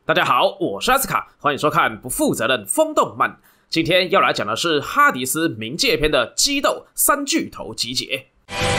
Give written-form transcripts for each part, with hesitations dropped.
大家好，我是阿斯卡，欢迎收看不负责任风动漫。今天要来讲的是哈迪斯冥界篇的激斗三巨头集结。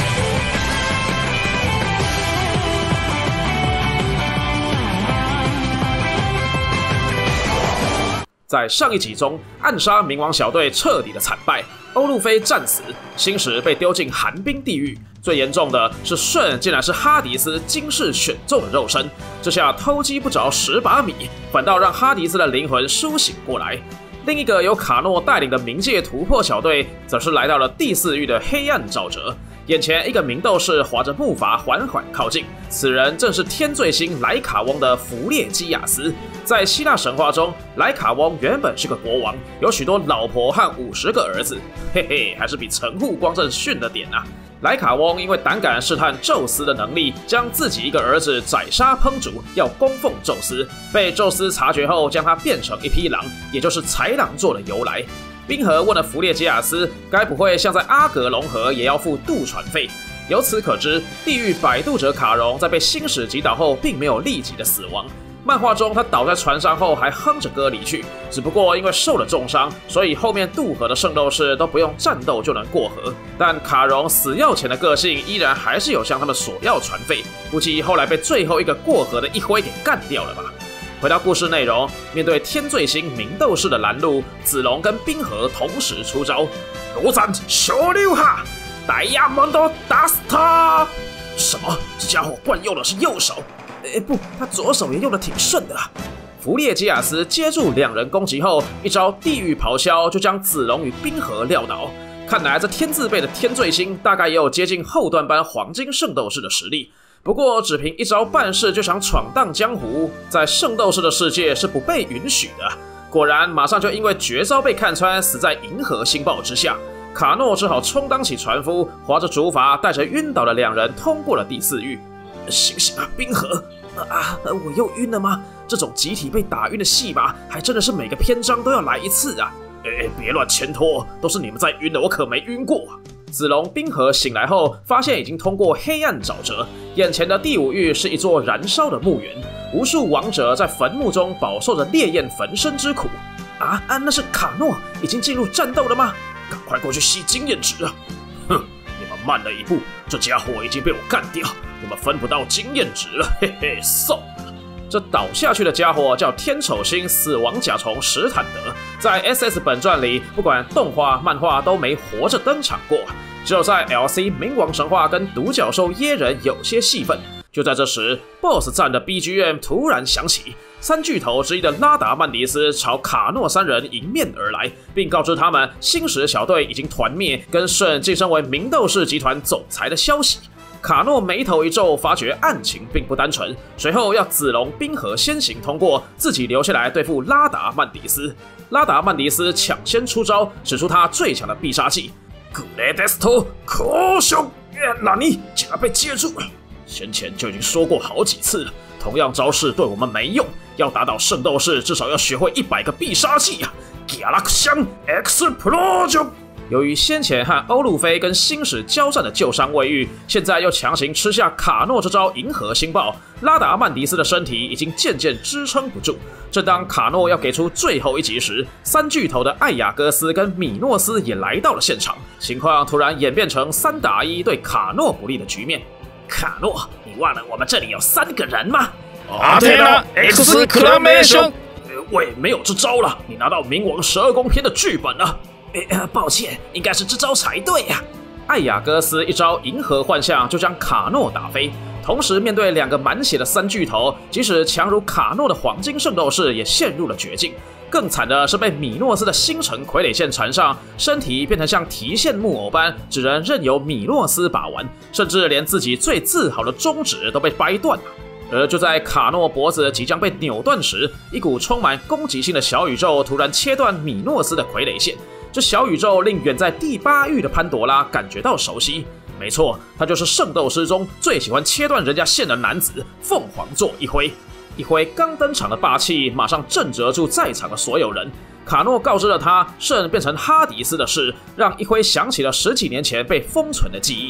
在上一集中，暗杀冥王小队彻底的惨败，欧路菲战死，星矢被丢进寒冰地狱。最严重的是，舜竟然是哈迪斯今世选中的肉身，这下偷鸡不着蚀把米，反倒让哈迪斯的灵魂苏醒过来。另一个由卡诺带领的冥界突破小队，则是来到了第四域的黑暗沼泽。眼前一个冥斗士划着木筏缓缓靠近，此人正是天罪星莱卡翁的弗列基亚斯。在希腊神话中，莱卡翁原本是个国王，有许多老婆和50个儿子，嘿嘿，还是比神户光正逊了点啊。莱卡翁因为胆敢试探宙斯的能力，将自己一个儿子宰杀烹煮，要供奉宙斯。被宙斯察觉后，将他变成一匹狼，也就是豺狼座的由来。冰河问了弗列基亚斯，该不会像在阿格隆河也要付渡船费？由此可知，地狱摆渡者卡戎在被星矢击倒后，并没有立即的死亡。漫画中，他倒在船上后还哼着歌离去，只不过因为受了重伤，所以后面渡河的圣斗士都不用战斗就能过河。但卡戎死要钱的个性，依然还是有向他们索要船费，估计后来被最后一个过河的一辉给干掉了吧。回到故事内容，面对天罪星冥斗士的拦路，子龙跟冰河同时出招，罗赞小溜哈，戴亚蒙多打死他！什么？这家伙惯用的是右手？不，他左手也用得挺顺的啊。弗列基亚斯接住两人攻击后，一招地狱咆哮就将子龙与冰河撂倒。看来这天字辈的天罪星大概也有接近后段班黄金圣斗士的实力。不过，只凭一招半式就想闯荡江湖，在圣斗士的世界是不被允许的。果然，马上就因为绝招被看穿，死在银河星爆之下。卡诺只好充当起船夫，划着竹筏，带着晕倒的两人通过了第四域。醒醒啊，冰河！我又晕了吗？这种集体被打晕的戏码，还真的是每个篇章都要来一次啊！别乱牵拖，都是你们在晕的，我可没晕过。子龙、冰河醒来后，发现已经通过黑暗沼泽，眼前的第五域是一座燃烧的墓园，无数亡者在坟墓中饱受着烈焰焚身之苦。那是卡诺已经进入战斗了吗？赶快过去吸经验值啊！哼，你们慢了一步，这家伙已经被我干掉，你们分不到经验值了，嘿嘿，送。这倒下去的家伙叫天丑星死亡甲虫史坦德，在 SS 本传里，不管动画、漫画都没活着登场过，只有在 LC 冥王神话跟独角兽耶人有些戏份。就在这时 ，BOSS 战的 BGM 突然响起，三巨头之一的拉达曼迪斯朝卡诺三人迎面而来，并告知他们星矢小队已经团灭，跟舜晋升为冥斗士集团总裁的消息。卡诺眉头一皱，发觉案情并不单纯，随后要子龙、冰河先行通过，自己留下来对付拉达曼迪斯。拉达曼迪斯抢先出招，使出他最强的必杀技古雷德斯托科雄，那你竟然被接住了！先前就已经说过好几次了，同样招式对我们没用，要打倒圣斗士，至少要学会100个必杀技啊 ！Galaxian Explosion。由于先前和欧路菲跟星矢交战的旧伤未愈，现在又强行吃下卡诺这招银河星爆，拉达曼迪斯的身体已经渐渐支撑不住。正当卡诺要给出最后一击时，三巨头的艾雅戈斯跟米诺斯也来到了现场，情况突然演变成3打1对卡诺不利的局面。卡诺，你忘了我们这里有3个人吗？ 阿特拉 Exclamation！ 喂，没有这招了，你拿到冥王12宫篇的剧本了。抱歉，应该是这招才对呀。艾雅戈斯一招银河幻象就将卡诺打飞，同时面对2个满血的三巨头，即使强如卡诺的黄金圣斗士也陷入了绝境。更惨的是被米诺斯的星辰傀儡线缠上，身体变成像提线木偶般，只能任由米诺斯把玩，甚至连自己最自豪的中指都被掰断了。而就在卡诺脖子即将被扭断时，一股充满攻击性的小宇宙突然切断米诺斯的傀儡线。这小宇宙令远在第8域的潘多拉感觉到熟悉，没错，他就是圣斗士中最喜欢切断人家线的男子凤凰座一辉。一辉刚登场的霸气马上震慑住在场的所有人。卡诺告知了他圣变成哈迪斯的事，让一辉想起了10几年前被封存的记忆。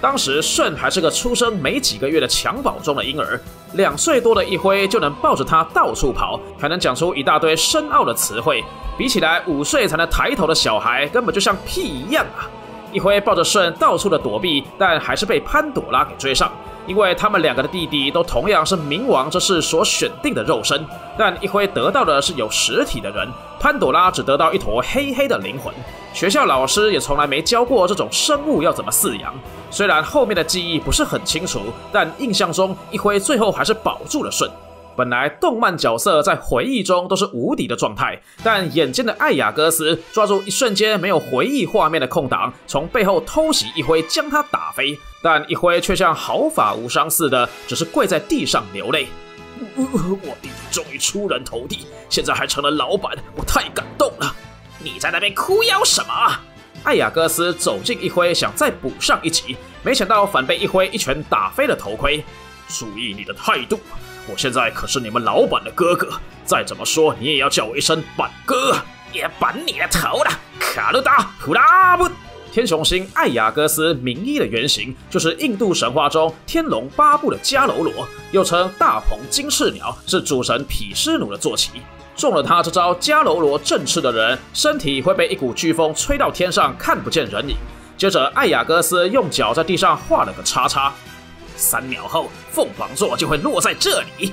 当时舜还是个出生没几个月的襁褓中的婴儿，2岁多的一辉就能抱着他到处跑，还能讲出一大堆深奥的词汇，比起来5岁才能抬头的小孩根本就像屁一样啊！一辉抱着舜到处的躲避，但还是被潘朵拉给追上。因为他们2个的弟弟都同样是冥王这世所选定的肉身，但一辉得到的是有实体的人，潘朵拉只得到一坨黑黑的灵魂。学校老师也从来没教过这种生物要怎么饲养。虽然后面的记忆不是很清楚，但印象中一辉最后还是保住了舜。本来动漫角色在回忆中都是无敌的状态，但眼尖的艾雅戈斯抓住一瞬间没有回忆画面的空档，从背后偷袭一辉，将他打飞。但一辉却像毫发无伤似的，只是跪在地上流泪。我弟弟终于出人头地，现在还成了老板，我太感动了。你在那边哭腰什么？艾雅戈斯走近一辉，想再补上一击，没想到反被一辉一拳打飞了头盔。注意你的态度，我现在可是你们老板的哥哥，再怎么说你也要叫我一声板哥。也板你的头了，卡鲁达呼拉布。天雄星艾雅戈斯名医的原型就是印度神话中天龙8部的迦楼罗，又称大鹏金翅鸟，是主神毗湿奴的坐骑。中了他这招迦楼罗振翅的人，身体会被一股飓风吹到天上，看不见人影。接着艾雅戈斯用脚在地上画了个叉叉，3秒后凤凰座就会落在这里。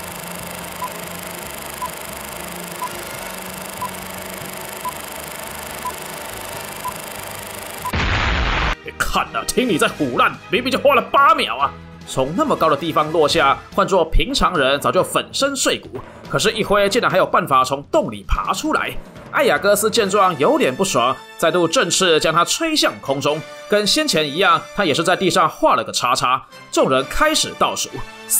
看啊，听你在唬烂，明明就花了8秒啊！从那么高的地方落下，换作平常人早就粉身碎骨，可是一辉竟然还有办法从洞里爬出来。艾雅戈斯见状有点不爽，再度振翅将他吹向空中，跟先前一样，他也是在地上画了个叉叉。众人开始倒数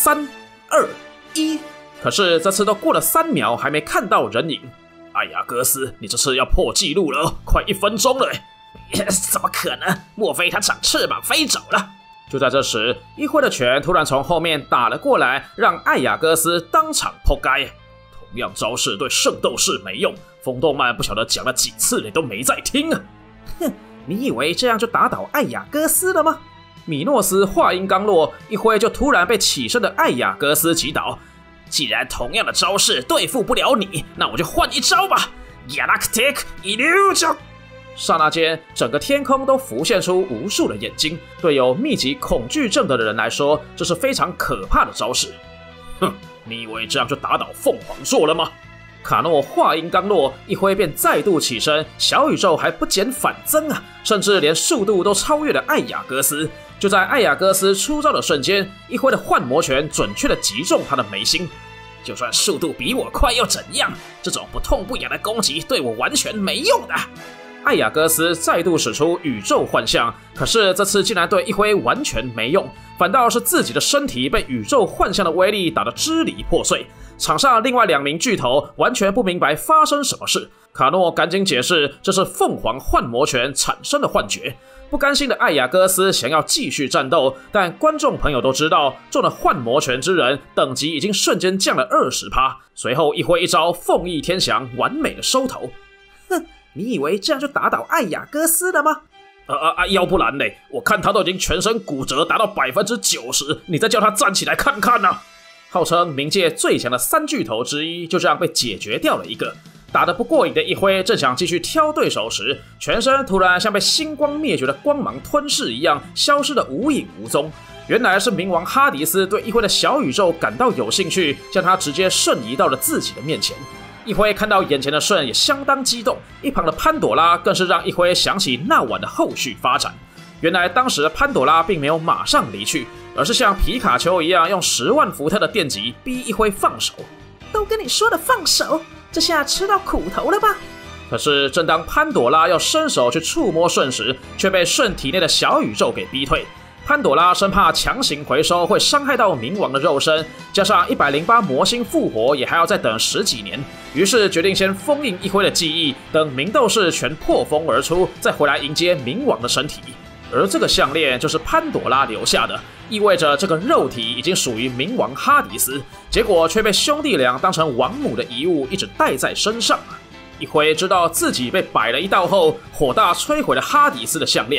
，3、2、1，可是这次都过了3秒，还没看到人影。艾雅戈斯，你这次要破纪录了，快1分钟了。怎么可能？莫非他长翅膀飞走了？就在这时，一辉的拳突然从后面打了过来，让艾雅戈斯当场扑街。同样招式对圣斗士没用，风动漫不晓得讲了几次，你都没在听啊！哼，你以为这样就打倒艾雅戈斯了吗？米诺斯话音刚落，一辉就突然被起身的艾雅戈斯击倒。既然同样的招式对付不了你，那我就换一招吧 ！Galactic Illusion。刹那间，整个天空都浮现出无数的眼睛。对有密集恐惧症的人来说，这是非常可怕的招式。哼，你以为这样就打倒凤凰座了吗？卡诺话音刚落，一辉便再度起身，小宇宙还不减反增啊，甚至连速度都超越了艾雅戈斯。就在艾雅戈斯出招的瞬间，一辉的幻魔拳准确地击中他的眉心。就算速度比我快又怎样？这种不痛不痒的攻击对我完全没用的。艾雅戈斯再度使出宇宙幻象，可是这次竟然对一辉完全没用，反倒是自己的身体被宇宙幻象的威力打得支离破碎。场上另外2名巨头完全不明白发生什么事，卡诺赶紧解释这是凤凰幻魔拳产生的幻觉。不甘心的艾雅戈斯想要继续战斗，但观众朋友都知道，中了幻魔拳之人等级已经瞬间降了20%。随后一挥一招凤翼天翔，完美的收头。哼，你以为这样就打倒艾雅戈斯了吗？要不然嘞，我看他都已经全身骨折达到90%，你再叫他站起来看看啊！号称冥界最强的3巨头之一，就这样被解决掉了一个。打得不过瘾的一辉正想继续挑对手时，全身突然像被星光灭绝的光芒吞噬一样，消失得无影无踪。原来是冥王哈迪斯对一辉的小宇宙感到有兴趣，将他直接瞬移到了自己的面前。一辉看到眼前的舜也相当激动，一旁的潘朵拉更是让一辉想起那晚的后续发展。原来当时潘朵拉并没有马上离去，而是像皮卡丘一样用10万伏特的电击逼一辉放手。都跟你说了放手，这下吃到苦头了吧？可是正当潘朵拉要伸手去触摸舜时，却被舜体内的小宇宙给逼退。潘朵拉生怕强行回收会伤害到冥王的肉身，加上108魔星复活也还要再等10几年，于是决定先封印一辉的记忆，等冥斗士全破风而出，再回来迎接冥王的身体。而这个项链就是潘朵拉留下的，意味着这个肉体已经属于冥王哈迪斯，结果却被兄弟俩当成王母的遗物，一直带在身上。一辉知道自己被摆了一道后，火大摧毁了哈迪斯的项链。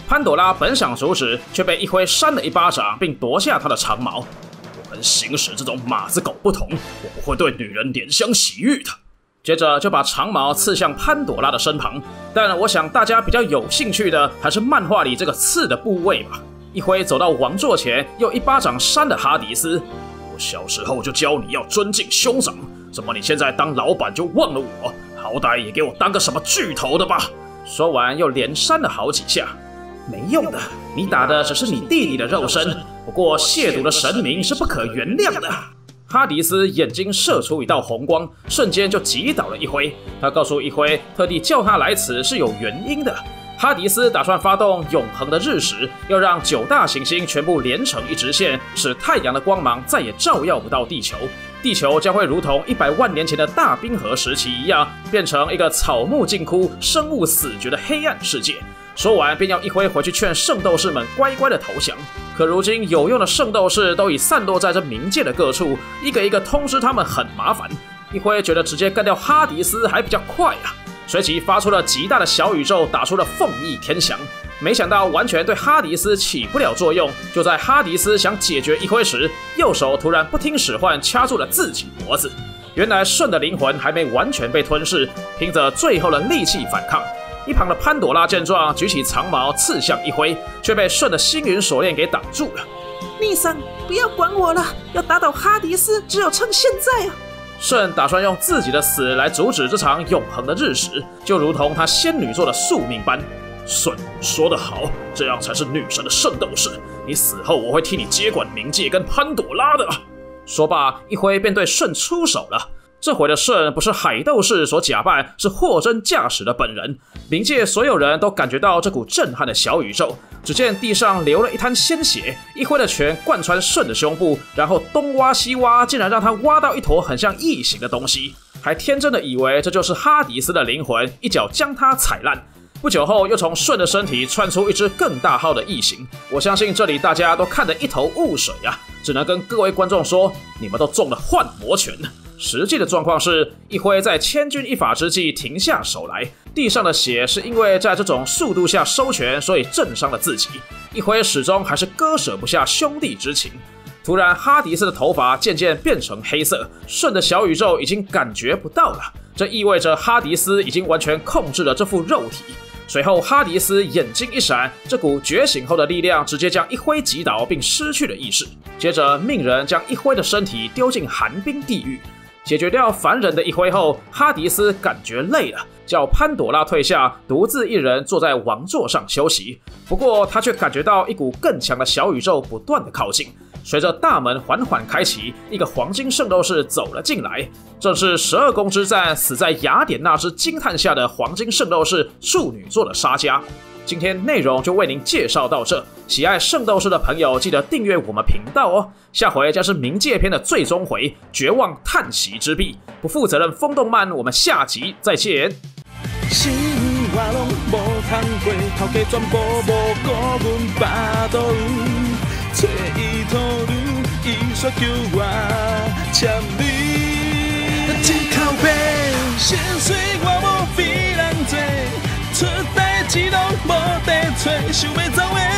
潘朵拉本想阻止，却被一辉扇了一巴掌，并夺下她的长矛。我跟行使这种马子狗不同，我不会对女人怜香惜玉的。接着就把长矛刺向潘朵拉的身旁，但我想大家比较有兴趣的还是漫画里这个刺的部位吧。一辉走到王座前，又一巴掌扇了哈迪斯。我小时候就教你要尊敬兄长，怎么你现在当老板就忘了我？好歹也给我当个什么巨头的吧！说完又连扇了好几下。没用的，你打的只是你弟弟的肉身，不过亵渎了神明是不可原谅的。哈迪斯眼睛射出一道红光，瞬间就击倒了一辉。他告诉一辉，特地叫他来此是有原因的。哈迪斯打算发动永恒的日食，要让9大行星全部连成一直线，使太阳的光芒再也照耀不到地球。地球将会如同100万年前的大冰河时期一样，变成一个草木尽枯、生物死绝的黑暗世界。说完，便要一辉回去劝圣斗士们乖乖的投降。可如今有用的圣斗士都已散落在这冥界的各处，一个一个通知他们很麻烦。一辉觉得直接干掉哈迪斯还比较快啊，随即发出了极大的小宇宙，打出了凤翼天翔。没想到完全对哈迪斯起不了作用。就在哈迪斯想解决一辉时，右手突然不听使唤，掐住了自己脖子。原来舜的灵魂还没完全被吞噬，凭着最后的力气反抗。一旁的潘朵拉见状，举起长矛刺向一辉，却被舜的星云锁链给挡住了。 逆桑，不要管我了，要打倒哈迪斯，只有趁现在啊！ 舜打算用自己的死来阻止这场永恒的日食，就如同他仙女座的宿命般。舜说得好，这样才是女神的圣斗士。你死后，我会替你接管冥界跟潘朵拉的。说罢，一辉便对舜出手了。这回的舜不是海斗士所假扮，是货真价实的本人。冥界所有人都感觉到这股震撼的小宇宙。只见地上流了一滩鲜血，一辉的拳贯穿舜的胸部，然后东挖西挖，竟然让他挖到一坨很像异形的东西，还天真的以为这就是哈迪斯的灵魂，一脚将他踩烂。不久后，又从舜的身体窜出一只更大号的异形。我相信这里大家都看得一头雾水啊，只能跟各位观众说，你们都中了幻魔拳。实际的状况是，一辉在千钧一发之际停下手来，地上的血是因为在这种速度下收拳，所以震伤了自己。一辉始终还是割舍不下兄弟之情。突然，哈迪斯的头发渐渐变成黑色，舜的小宇宙已经感觉不到了，这意味着哈迪斯已经完全控制了这副肉体。随后，哈迪斯眼睛一闪，这股觉醒后的力量直接将一辉击倒，并失去了意识。接着，命人将一辉的身体丢进寒冰地狱。解决掉凡人的一辉后，哈迪斯感觉累了，叫潘朵拉退下，独自一人坐在王座上休息。不过，他却感觉到一股更强的小宇宙不断的靠近。随着大门缓缓开启，一个黄金圣斗士走了进来，正是12宫之战死在雅典娜之惊叹下的黄金圣斗士处女座的沙加。今天内容就为您介绍到这，喜爱圣斗士的朋友记得订阅我们频道哦。下回将是冥界篇的最终回，绝望叹息之壁。不负责任风动漫，我们下集再见。 生活拢无通过，头家全部无顾阮巴肚，找伊讨论，伊煞叫我签你一口气，心碎我无比人做，出代志拢无地找，想要走的。